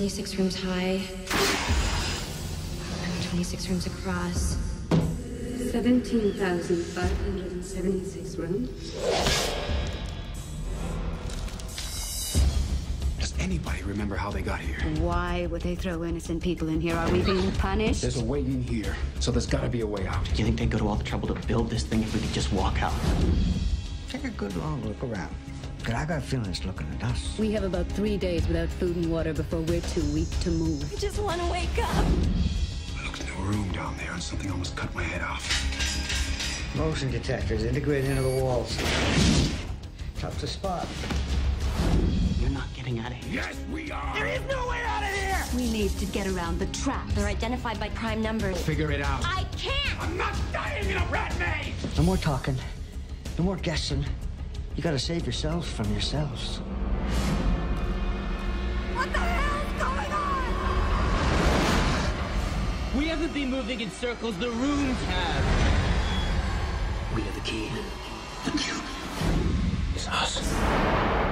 26 rooms high, 26 rooms across. 17,576 rooms. Does anybody remember how they got here? Why would they throw innocent people in here? Are we being punished? There's a way in here, so there's gotta be a way out. Do you think they'd go to all the trouble to build this thing if we could just walk out? Take a good long look around. Because I got a feeling it's looking at us. We have about 3 days without food and water before we're too weak to move. I just want to wake up. I looked in the room down there and something almost cut my head off. Motion detectors integrated into the walls. Tough to spot. You're not getting out of here. Yes, we are! There is no way out of here! We need to get around the trap. They're identified by prime numbers. Figure it out. I can't! I'm not dying in a rat maze! No more talking. No more guessing. You gotta save yourselves from yourselves. What the hell's going on? We haven't been moving in circles, the rooms have. We have the key. The cube is us.